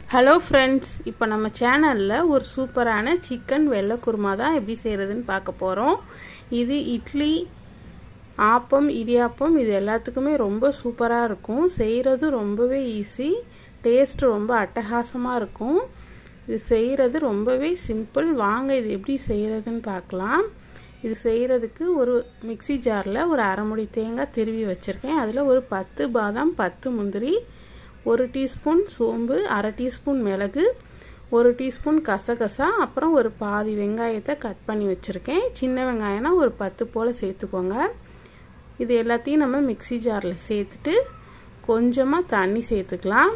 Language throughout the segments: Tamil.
ஹலோ ஃப்ரெண்ட்ஸ், இப்போ நம்ம சேனலில் ஒரு சூப்பரான சிக்கன் வெள்ளை குருமா தான் எப்படி செய்கிறதுன்னு பார்க்க போகிறோம். இது இட்லி, ஆப்பம், இடியாப்பம் இது எல்லாத்துக்குமே ரொம்ப சூப்பராக இருக்கும். செய்கிறது ரொம்பவே ஈஸி, டேஸ்ட் ரொம்ப அட்டகாசமாக இருக்கும். இது செய்கிறது ரொம்பவே சிம்பிள். வாங்க இது எப்படி செய்கிறதுன்னு பார்க்கலாம். இது செய்கிறதுக்கு ஒரு மிக்சி ஜாரில் ஒரு அரை மூடி தேங்காய் திருவி வச்சுருக்கேன். அதில் ஒரு 10 பாதாம், 10 முந்திரி, 1 டீஸ்பூன் சோம்பு, அரை டீஸ்பூன் மிளகு, 1 டீஸ்பூன் கசகசா, அப்புறம் ஒரு பாதி வெங்காயத்தை கட் பண்ணி வச்சுருக்கேன். சின்ன வெங்காயம்னா ஒரு 10 போல் சேர்த்துக்கோங்க. இது எல்லாத்தையும் நம்ம மிக்சி ஜாரில் சேர்த்துட்டு கொஞ்சமாக தண்ணி சேர்த்துக்கலாம்.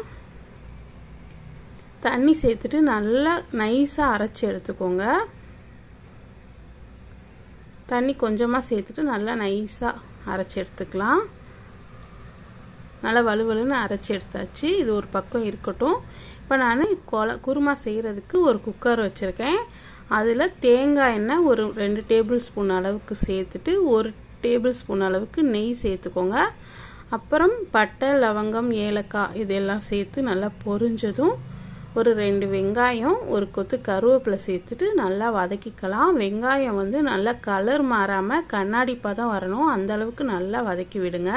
தண்ணி சேர்த்துட்டு நல்லா நைஸாக அரைச்சி எடுத்துக்கோங்க. தண்ணி கொஞ்சமாக சேர்த்துட்டு நல்லா நைஸாக அரைச்சி எடுத்துக்கலாம். நல்லா வலுவலுன்னு அரைச்சி எடுத்தாச்சு. இது ஒரு பக்கம் இருக்கட்டும். இப்போ நான் குருமா செய்கிறதுக்கு ஒரு குக்கர் வச்சுருக்கேன். அதில் தேங்காய் எண்ணெய் ஒரு 2 டேபிள் ஸ்பூன் அளவுக்கு சேர்த்துட்டு 1 டேபிள் ஸ்பூன் அளவுக்கு நெய் சேர்த்துக்கோங்க. அப்புறம் பட்டை, லவங்கம், ஏலக்காய் இதெல்லாம் சேர்த்து நல்லா பொரிஞ்சதும் ஒரு 2 வெங்காயம், ஒரு கொத்து கருவேப்பிலை சேர்த்துட்டு நல்லா வதக்கிக்கலாம். வெங்காயம் நல்லா கலர் மாறாமல் கண்ணாடி பதம் வரணும், அந்தளவுக்கு நல்லா வதக்கி விடுங்க.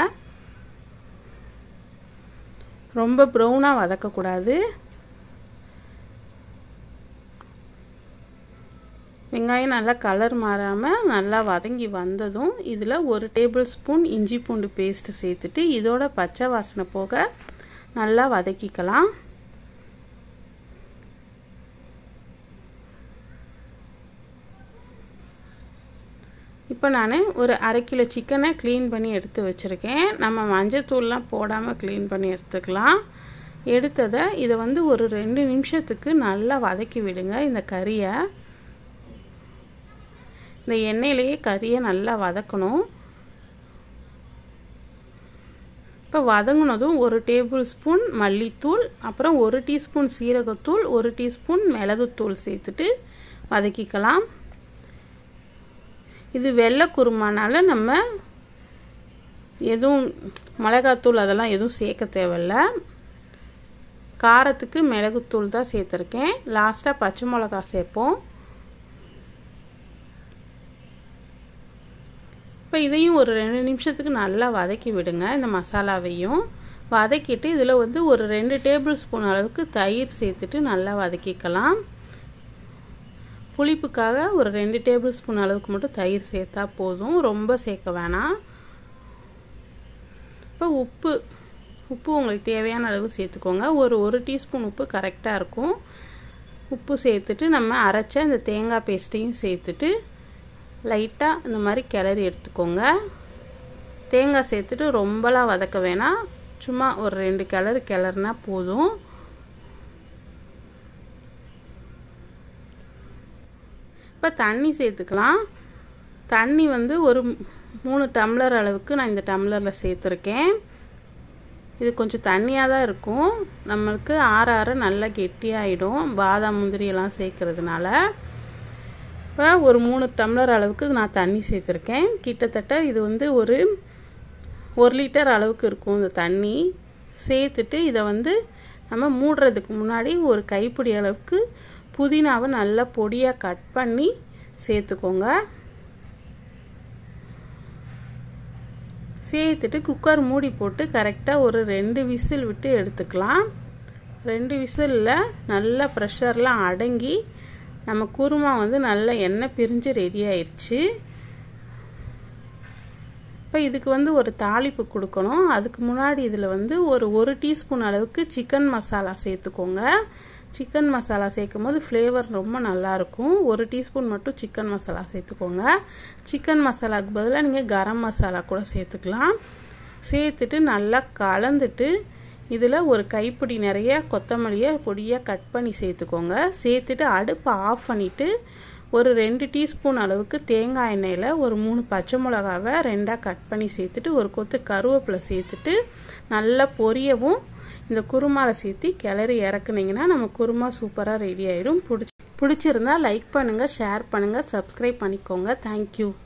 ரொம்ப ப்ரௌனாக வதக்கக்கூடாது. வெங்காயம் நல்லா கலர் மாறாமல் நல்லா வதங்கி வந்ததும் இதில் 1 டேபிள் ஸ்பூன் இஞ்சி பூண்டு பேஸ்ட்டு சேர்த்துட்டு இதோட பச்சை வாசனை போக நல்லா வதக்கிக்கலாம். இப்போ நான் ஒரு அரை கிலோ சிக்கனை க்ளீன் பண்ணி எடுத்து வச்சுருக்கேன். நம்ம மஞ்சத்தூள்லாம் போடாமல் க்ளீன் பண்ணி எடுத்துக்கலாம். எடுத்ததை இதை ஒரு 2 நிமிஷத்துக்கு நல்லா வதக்கி விடுங்க. இந்த கறியை இந்த எண்ணெயிலேயே கறியை நல்லா வதக்கணும். இப்போ வதங்கினதும் 1 டேபிள் ஸ்பூன் மல்லித்தூள், அப்புறம் 1 டீஸ்பூன் சீரகத்தூள், 1 டீஸ்பூன் மிளகுத்தூள் சேர்த்துட்டு வதக்கிக்கலாம். இது வெள்ளை குருமானால நம்ம எதுவும் மிளகாத்தூள் அதெல்லாம் எதுவும் சேர்க்க தேவையில்லை. காரத்துக்கு மிளகுத்தூள் தான் சேர்த்துருக்கேன். லாஸ்ட்டாக பச்சை மிளகா சேர்ப்போம். இப்போ இதையும் ஒரு 2 நிமிஷத்துக்கு நல்லா வதக்கி விடுங்க. இந்த மசாலாவையும் வதக்கிட்டு இதில் ஒரு 2 டேபிள் ஸ்பூன் அளவுக்கு தயிர் சேர்த்துட்டு நல்லா வதக்கிக்கலாம். புளிப்புக்காக ஒரு 2 டேபிள் ஸ்பூன் அளவுக்கு மட்டும் தயிர் சேர்த்தா போதும், ரொம்ப சேர்க்க வேணாம். இப்போ உப்பு உங்களுக்கு தேவையான அளவு சேர்த்துக்கோங்க. ஒரு டீஸ்பூன் உப்பு கரெக்டாக இருக்கும். உப்பு சேர்த்துட்டு நம்ம அரைச்ச இந்த தேங்காய் பேஸ்ட்டையும் சேர்த்துட்டு லைட்டாக இந்த மாதிரி கிளறி எடுத்துக்கோங்க. தேங்காய் சேர்த்துட்டு ரொம்பலாம் வதக்க வேணாம், சும்மா ஒரு 2 கிளறுனா போதும். இப்போ தண்ணி சேர்த்துக்கலாம். தண்ணி ஒரு 3 டம்ளர் அளவுக்கு நான் இந்த டம்ளரில் சேர்த்துருக்கேன். இது கொஞ்சம் தண்ணியாக தான் இருக்கும். நம்மளுக்கு ஆற ஆற நல்லா கெட்டியாகிடும் பாதாம் முந்திரியெல்லாம் சேர்க்கறதுனால. இப்போ ஒரு 3 டம்ளர் அளவுக்கு நான் தண்ணி சேர்த்துருக்கேன். கிட்டத்தட்ட இது ஒரு 1 லிட்டர் அளவுக்கு இருக்கும் இந்த தண்ணி. சேர்த்துட்டு இதை நம்ம மூடுறதுக்கு முன்னாடி ஒரு கைப்பிடி அளவுக்கு புதினாவை நல்லா பொடியாக கட் பண்ணி சேர்த்துக்கோங்க. சேர்த்துட்டு குக்கர் மூடி போட்டு கரெக்டாக ஒரு 2 விசில் விட்டு எடுத்துக்கலாம். 2 விசிலில் நல்லா ப்ரெஷர்லாம் அடங்கி நம்ம குருமா நல்லா எண்ணெய் பிரிஞ்சு ரெடி ஆயிடுச்சு. இப்போ இதுக்கு ஒரு தாளிப்பு கொடுக்கணும். அதுக்கு முன்னாடி இதில் ஒரு 1 டீஸ்பூன் அளவுக்கு சிக்கன் மசாலா சேர்த்துக்கோங்க. சிக்கன் மசாலா சேர்க்கும் போது ஃப்ளேவர் ரொம்ப நல்லாயிருக்கும். 1 டீஸ்பூன் மட்டும் சிக்கன் மசாலா சேர்த்துக்கோங்க. சிக்கன் மசாலாவுக்கு பதிலாக நீங்கள் கரம் மசாலா கூட சேர்த்துக்கலாம். சேர்த்துட்டு நல்லா கலந்துட்டு இதில் ஒரு கைப்பிடி நிறைய கொத்தமல்லியை பொடியாக கட் பண்ணி சேர்த்துக்கோங்க. சேர்த்துட்டு அடுப்பை ஆஃப் பண்ணிவிட்டு ஒரு 2 டீஸ்பூன் அளவுக்கு தேங்காய் எண்ணெயில் ஒரு 3 பச்சை மிளகாவை 2ஆக கட் பண்ணி சேர்த்துட்டு ஒரு கொத்து கருவேப்பிலை சேர்த்துட்டு நல்லா பொரியவும் இந்த குருமாவில் சேர்த்து கிளறி இறக்குனீங்கன்னா நம்ம குருமா சூப்பராக ரெடி ஆயிடும். பிடிச்சிருந்தா லைக் பண்ணுங்கள், ஷேர் பண்ணுங்கள், சப்ஸ்கிரைப் பண்ணிக்கோங்க. தேங்க்யூ.